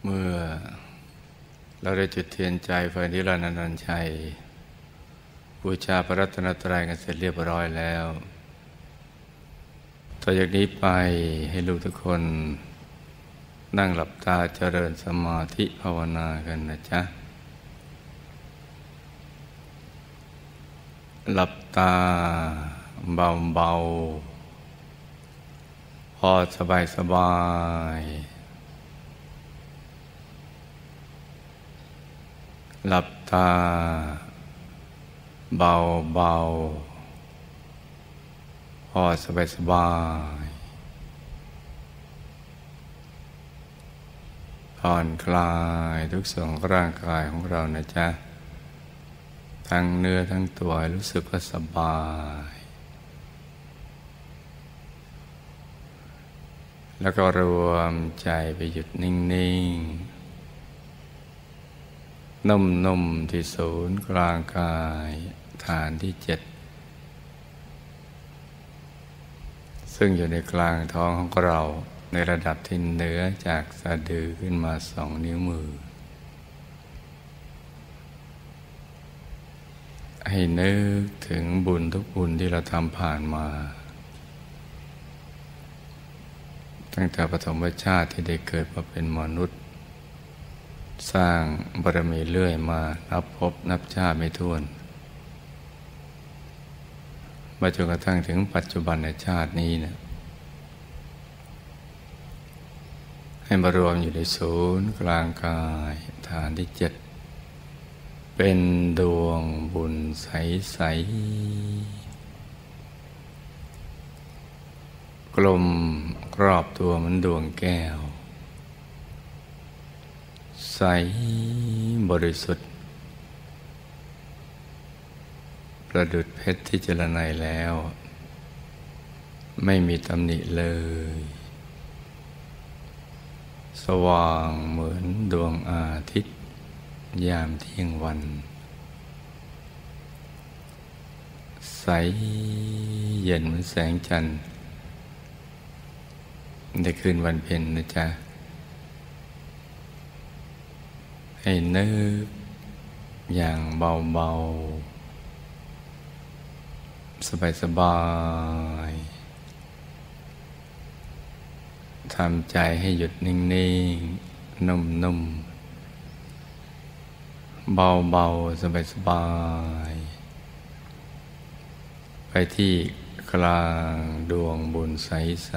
เมื่อเราได้จุดเทียนใจไฟนิรันดร์อนันต์ชัยบูชาพระรัตนตรัยกันเสร็จเรียบร้อยแล้วต่อจากนี้ไปให้ลูกทุกคนนั่งหลับตาเจริญสมาธิภาวนากันนะจ๊ะหลับตาเบาๆพอสบายหลับตาเบาๆพอสบายผ่อนคลายทุกส่วนของร่างกายของเรานะจ๊ะทั้งเนื้อทั้งตัวรู้สึกว่าสบายแล้วก็รวมใจไปหยุดนิ่งๆนุ่มๆที่ศูนย์กลางกายฐานที่7ซึ่งอยู่ในกลางท้องของเราในระดับที่เหนือจากสะดือขึ้นมา2 นิ้วมือให้นึกถึงบุญทุกบุญที่เราทำผ่านมาตั้งแต่ปฐมชาติที่ได้เกิดมาเป็นมนุษย์สร้างบารมีเรื่อยมานับพบนับชาติไม่ถ้วนมาจนกระทั่งถึงปัจจุบันในชาตินี้นะให้มารวมอยู่ในศูนย์กลางกายฐานที่7เป็นดวงบุญใสๆกลมรอบตัวเหมือนดวงแก้วใสบริสุทธิ์ประดุจเพชรที่เจรไนแล้วไม่มีตำหนิเลยสว่างเหมือนดวงอาทิตย์ยามเที่ยงวันใสเย็นเหมือนแสงจันทร์ในคืนวันเพ็ญนะจ๊ะให้นึกอย่างเบาๆสบายๆทำใจให้หยุดนิ่งๆนุ่มๆเบาๆสบายๆไปที่กลางดวงบุญใส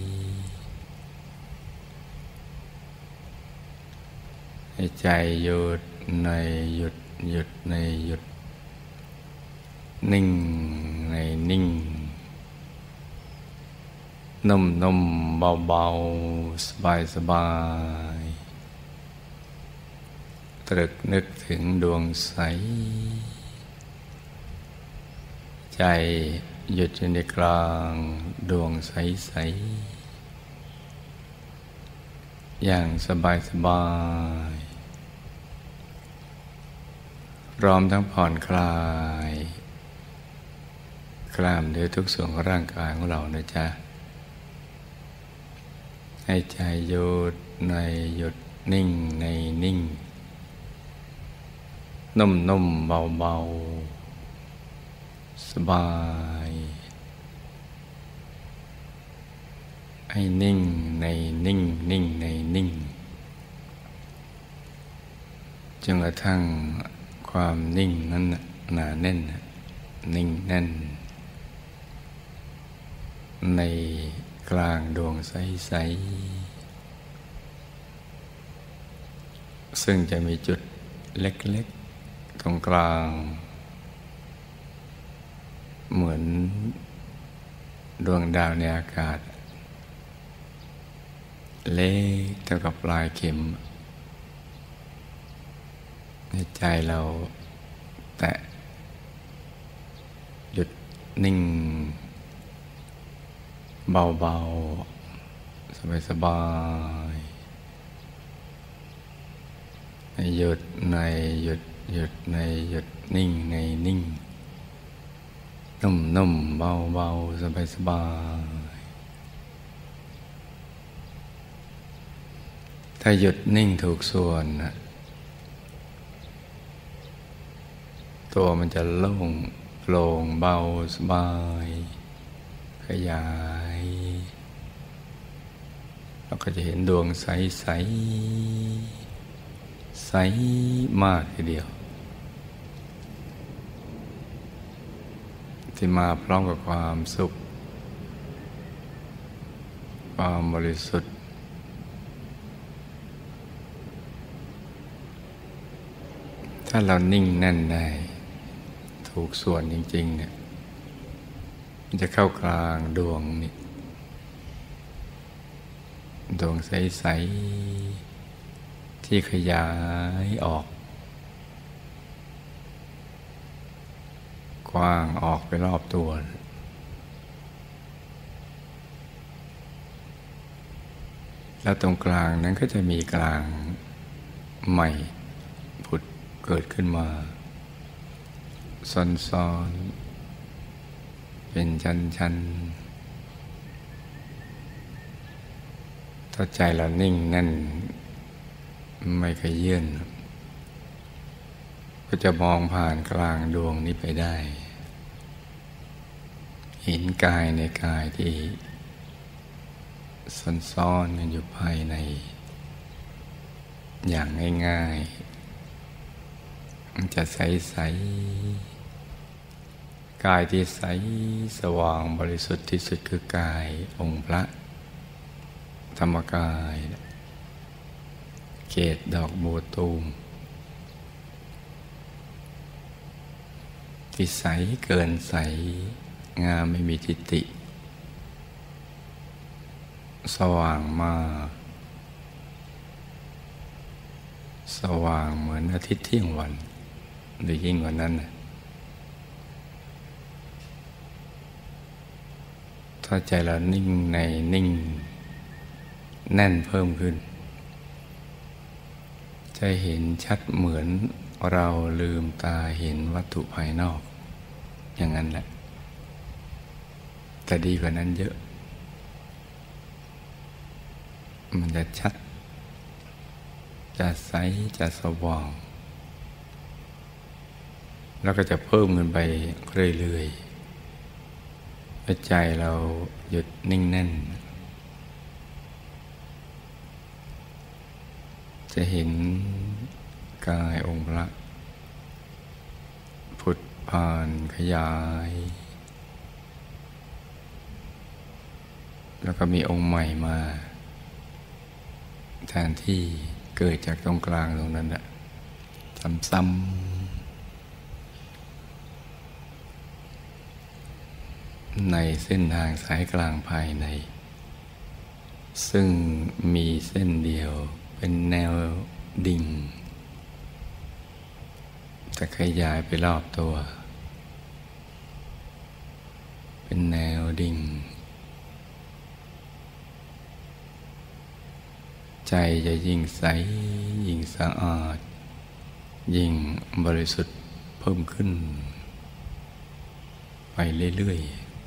ๆให้ใจหยุดในหยุดในหยุดนิ่งในนิ่งนุ่มๆเบาๆสบายตรึกนึกถึงดวงใสใจหยุดอยู่ในกลางดวงใสๆอย่างสบายพร้อมทั้งผ่อนคลายกล้ามเนื้อทุกส่วนของร่างกายของเรานะจ๊ะให้ใจหยุดในหยุดนิ่งในนิ่งนุ่มๆเบาๆสบายให้นิ่งในนิ่งนิ่งในนิ่งจนกระทั่งความนิ่งนั้นหนาแน่นนิ่งแน่นในกลางดวงใสๆซึ่งจะมีจุดเล็กๆตรงกลางเหมือนดวงดาวในอากาศเล็กเท่ากับปลายเข็มในใจเราแตะหยุดนิ่งเบาๆสบายๆในหยุดในหยุดในหยุดนิ่งในนิ่งนุ่มๆเบาๆสบายๆ ถ้าถ้าหยุดนิ่งถูกส่วนนะตัวมันจะโล่งโปร่งเบาสบายขยายเราก็จะเห็นดวงใสใสใสมากทีเดียวที่มาพร้อมกับความสุขความบริสุทธิ์ถ้าเรานิ่งแน่นได้ถูกส่วนจริงๆเนี่ยมันจะเข้ากลางดวงนี่ดวงใสๆที่ขยายออกกว้างออกไปรอบตัวแล้วตรงกลางนั้นก็จะมีกลางใหม่ผุดเกิดขึ้นมาซ้อนๆเป็นชั้นๆถ้าใจเรานิ่งแน่นไม่ขยื่นก็จะมองผ่านกลางดวงนี้ไปได้เห็นกายในกายที่ซ่อนๆกันอยู่ภายในอย่างง่ายๆมันจะใสๆกายที่ใสสว่างบริสุทธิ์ที่สุดคือกายองค์พระธรรมกายเกศดอกบัวตูมที่ใสเกินใสงามไม่มีทิฏฐิสว่างมากสว่างเหมือนอาทิตย์เที่ยงวันหรือยิ่งกว่านั้นถ้าใจเรานิ่งในนิ่งแน่นเพิ่มขึ้นจะเห็นชัดเหมือนเราลืมตาเห็นวัตถุภายนอกอย่างนั้นแหละแต่ดีกว่านั้นเยอะมันจะชัดจะใสจะสว่างแล้วก็จะเพิ่มขึ้นไปเรื่อยๆใจเราหยุดนิ่งแน่นจะเห็นกายองค์พระผุดผ่านขยายแล้วก็มีองค์ใหม่มาแทนที่เกิดจากตรงกลางตรงนั้นแหละซ้ำๆในเส้นทางสายกลางภายในซึ่งมีเส้นเดียวเป็นแนวดิ่งแต่ขยายไปรอบตัวเป็นแนวดิ่งใจจะยิ่งใสยิ่งสะอาดยิ่งบริสุทธิ์เพิ่มขึ้นไปเรื่อย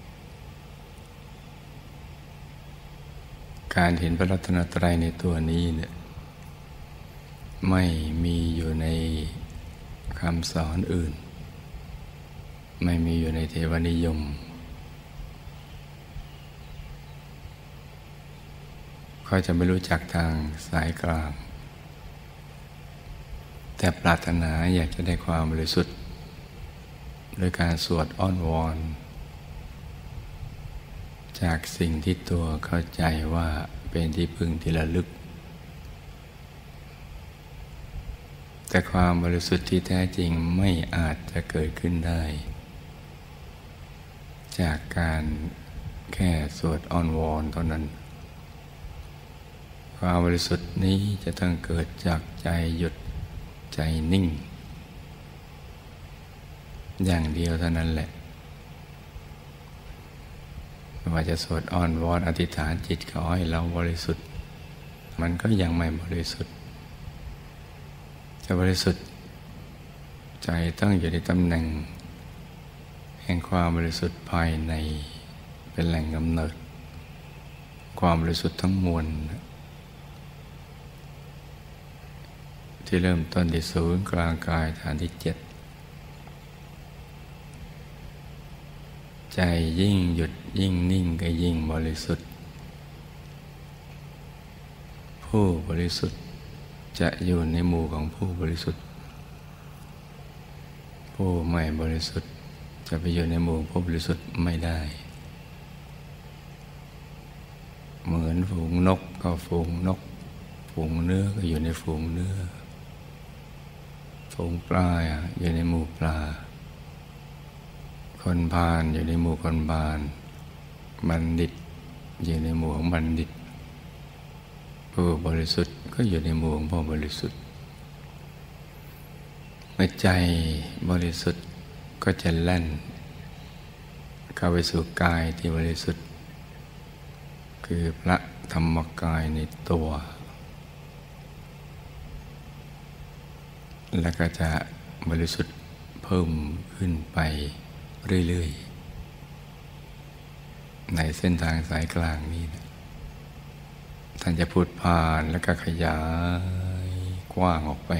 ๆการเห็นพระรัตนตรัยในตัวนี้เนี่ยไม่มีอยู่ในคำสอนอื่นไม่มีอยู่ในเทวนิยมเขาจะไม่รู้จักทางสายกลางแต่ปรารถนาอยากจะได้ความบริสุทธิ์โดยการสวดอ้อนวอนจากสิ่งที่ตัวเข้าใจว่าเป็นที่พึ่งที่ระลึกแต่ความบริสุทธิ์ที่แท้จริงไม่อาจจะเกิดขึ้นได้จากการแค่สวดอ้อนวอนเท่านั้นความบริสุทธิ์นี้จะต้องเกิดจากใจหยุดใจนิ่งอย่างเดียวเท่านั้นแหละไม่ว่าจะสวดอ้อนวอนอธิษฐานจิตขอให้เราบริสุทธิ์มันก็ยังไม่บริสุทธิ์จะบริสุทธิ์ใจต้องอยู่ในตำแหน่งแห่งความบริสุทธิ์ภายในเป็นแหล่งกำเนิดความบริสุทธิ์ทั้งมวลที่เริ่มต้นที่ศูนย์กลางกายฐานที่7ใจยิ่งหยุดยิ่งนิ่งก็ยิ่งบริสุทธิ์ผู้บริสุทธิ์จะอยู่ในหมู่ของผู้บริสุทธิ์ผู้ไม่บริสุทธิ์จะไปอยู่ในหมู่ผู้บริสุทธิ์ไม่ได้เหมือนฝูงนกก็ฝูงนกฝูงเนื้อก็อยู่ในฝูงเนื้อฝูงปลาอยู่ในหมู่ปลาคนพาลอยู่ในหมู่คนพาลบัณฑิตอยู่ในหมู่ของบัณฑิตผู้บริสุทธิ์ก็อยู่ในหมู่ของผู้บริสุทธิ์เมื่อใจบริสุทธิ์ก็จะแล่นเข้าไปสู่กายที่บริสุทธิ์คือพระธรรมกายในตัวแล้วก็จะบริสุทธิ์เพิ่มขึ้นไปเรื่อยๆในเส้นทางสายกลางนี้นะท่านจะพูดผ่านแล้วก็ขยายกว้างออกไป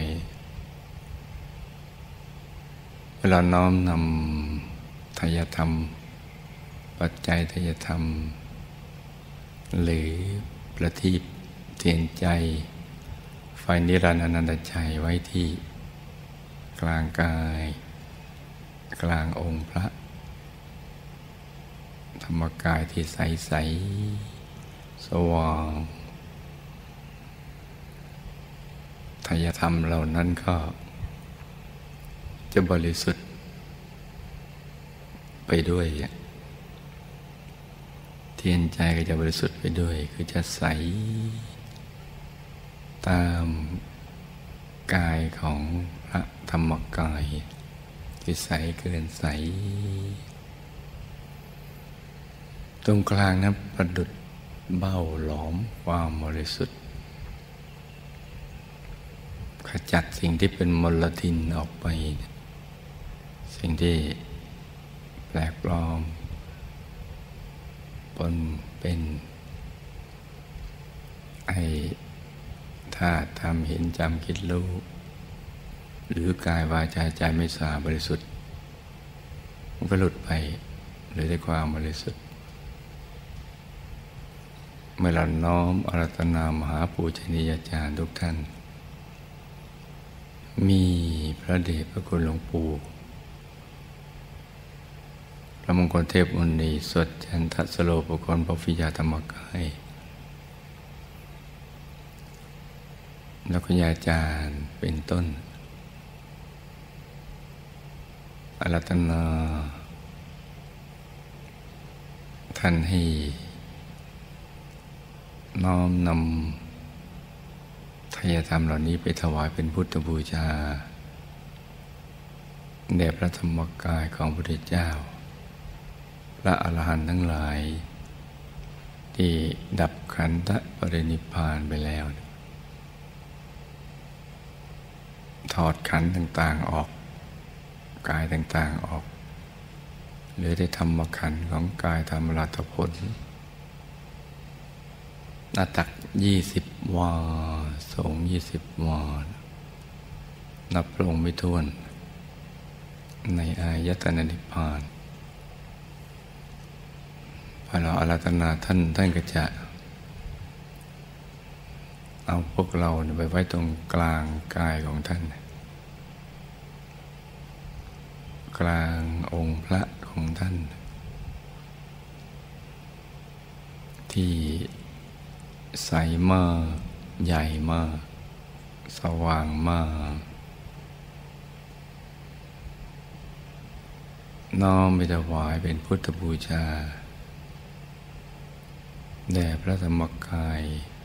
เวลาน้อมนำทายธรรมปัจจัยทายธรรมหรือประทีปเทียนใจไฟนิรันดร์อนันตชัยไว้ที่กลางกายกลางองค์พระธรรมกายที่ใสๆสว่างทายธรรมเหล่านั้นก็จะบริสุทธิ์ไปด้วยเทียนใจก็จะบริสุทธิ์ไปด้วยคือจะใสตามกายของพระธรรมกายที่ใสเกินใสตรงกลางนั้นประดุจเบ้าหลอมความบริสุทธิ์ขจัดสิ่งที่เป็นมลทินออกไปสิ่งที่แปลกปลอมปนเป็นไอ้ถ้าทำเห็นจำคิดรู้หรือกายวาจาใจไม่สะอาดบริสุทธิ์มันก็หลุดไปหรือได้ความบริสุทธิ์เมื่อเราน้อมอาราธนามหาปูชนียาจารย์ทุกท่านมีพระเดชพระคุณหลวงปู่พระมงคลเทพมุนีสดจันทสโลปกรณ์ปฟิยาธรรมกายแล้วก็ยาจารย์เป็นต้นอาราธนาท่านให้น้อมนำทายธรรมเหล่านี้ไปถวายเป็นพุทธบูชาแด่พระธรรมกายของพระพุทธเจ้าพระอรหันต์ทั้งหลายที่ดับขันธปรินิพพานไปแล้วถอดขันธ์ต่างๆออกกายต่างๆออกหรือได้ธรรมขันธ์ของกายธรรมรัตผลหน้าตัก20 วาสูง20 วานับลงไม่ถ้วนในอายตนะนิพพานพอเราอาราธนาท่านก็จะเอาพวกเราไปไว้ตรงกลางกายของท่านกลางองค์พระของท่านที่ใสมากใหญ่มากสว่างมากน้อมไปถวายเป็นพุทธบูชาแด่พระธรรมกาย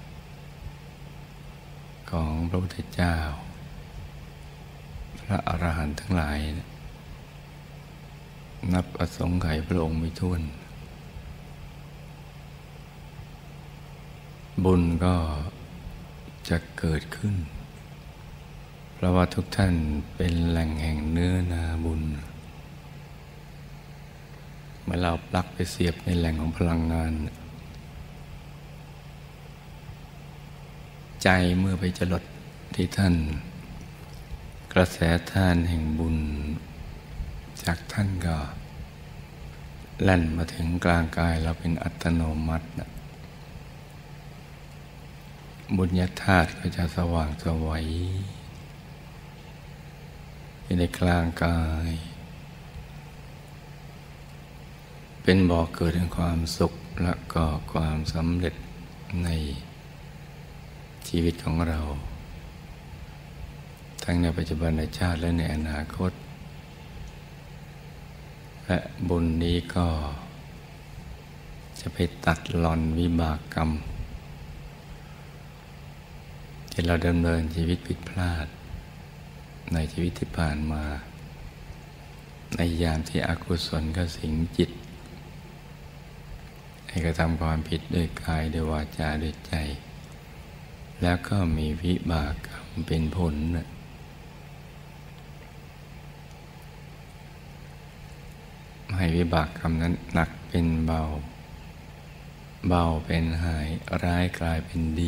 ของพระพุทธเจ้าพระอรหันต์ทั้งหลายนับอสงไขยพระองค์ไม่ถ้วนบุญก็จะเกิดขึ้นเพราะว่าทุกท่านเป็นแหล่งแห่งเนื้อนาบุญเมื่อเราปลักไปเสียบในแหล่งของพลังงานใจเมื่อไปจรดที่ท่านระแสทานแห่งบุญจากท่านก็แล่นมาถึงกลางกายเราเป็นอัตโนมัตินะบุญญาธาตุก็จะสว่างสวัยอยู่ในกลางกายเป็นบ่อเกิดแห่งความสุขและก็ความสำเร็จในชีวิตของเราทั้งในปัจจุบันในชาติและในอนาคตและบุญนี้ก็จะไปตัดหล่อนวิบากกรรมที่เราดำเนินชีวิตผิดพลาดในชีวิตที่ผ่านมาในยามที่อกุศลก็สิงจิตให้กระทำความผิดด้วยกายด้วยวาจาด้วยใจแล้วก็มีวิบากกรรมเป็นผลให้วิบากกรรมนั้นหนักเป็นเบาเบาเป็นหายร้ายกลายเป็นดี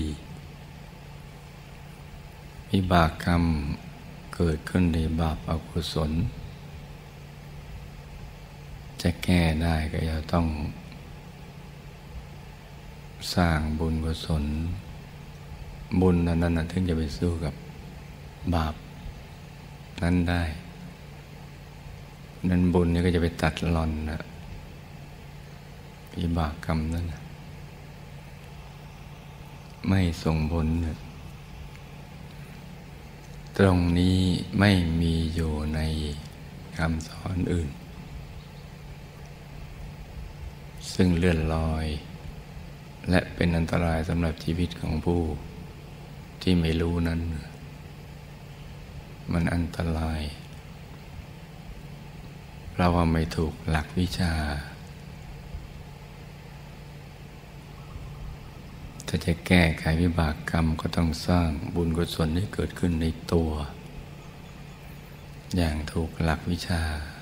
วิบากกรรมเกิดขึ้นในบาปอกุศลจะแก้ได้ก็จะต้องสร้างบุญกุศลบุญนั้นถึงจะไปสู้กับบาปนั้นได้นั้นบุญนี่ก็จะไปตัดหล่อนวิบากกรรมนั้นไม่ส่งผลตรงนี้ไม่มีอยู่ในคำสอนอื่นซึ่งเลื่อนลอยและเป็นอันตรายสำหรับชีวิตของผู้ที่ไม่รู้นั้นมันอันตรายเพราะว่าไม่ถูกหลักวิชาถ้าจะแก้ไขวิบากกรรมก็ต้องสร้างบุญกุศลให้เกิดขึ้นในตัวอย่างถูกหลักวิชา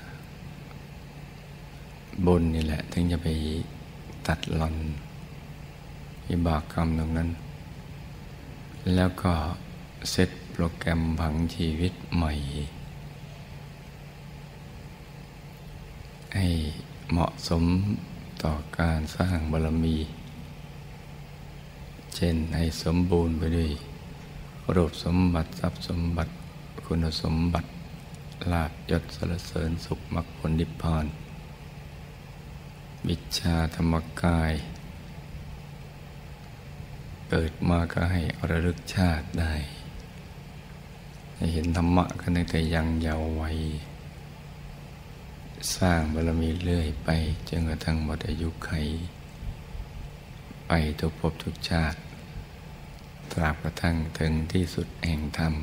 บุญนี่แหละถึงจะไปตัดหล่อนวิบากกรรมตรงนั้นแล้วก็เซตโปรแกรมผังชีวิตใหม่ให้เหมาะสมต่อการสร้างบารมีเช่นให้สมบูรณ์ไปด้วยรูปสมบัติทรัพย์สมบัติคุณสมบัติลาภยศสรรเสริญสุขมรรคผลนิพพานวิชชาธรรมกายเกิดมาก็ให้ระลึกชาติได้ให้เห็นธรรมะกันตั้งแต่ยังเยาว์วัยสร้างบารมีเรื่อยไปจนกระทั่งหมดอายุไขไปทุกภพทุกชาติตราบกระทั่งถึงที่สุดแห่งธรรม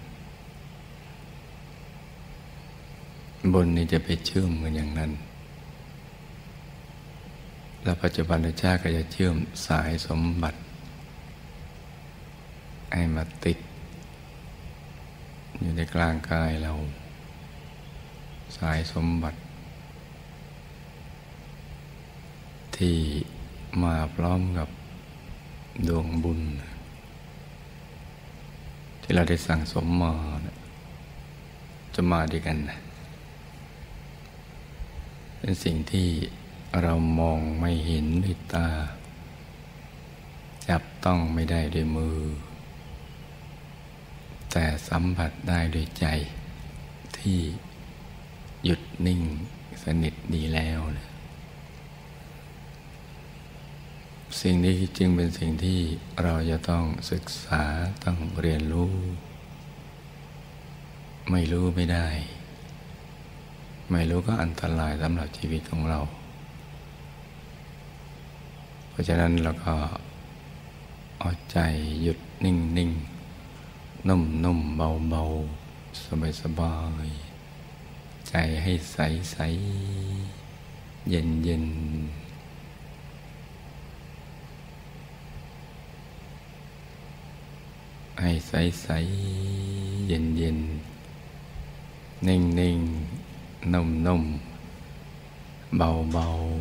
บุญนี้จะไปเชื่อมกันอย่างนั้นแล้วปัจจุบันชาติก็จะเชื่อมสายสมบัติให้มาติดอยู่ในกลางกายเราสายสมบัติที่มาพร้อมกับดวงบุญที่เราได้สั่งสมมาจะมาด้วยกันเป็นสิ่งที่เรามองไม่เห็นด้วยตาจับต้องไม่ได้ด้วยมือแต่สัมผัสได้ด้วยใจที่หยุดนิ่งสนิทดีแล้วสิ่งนี้จึงเป็นสิ่งที่เราจะต้องศึกษาต้องเรียนรู้ไม่รู้ไม่ได้ไม่รู้ก็อันตรายสำหรับชีวิตของเราเพราะฉะนั้นเราก็เอาใจหยุดนิ่งๆนุ่มๆเบาๆสบายๆใจให้ใสๆเย็นๆให้ใสๆเย็นๆนิ่งๆนุ่มๆเบาๆ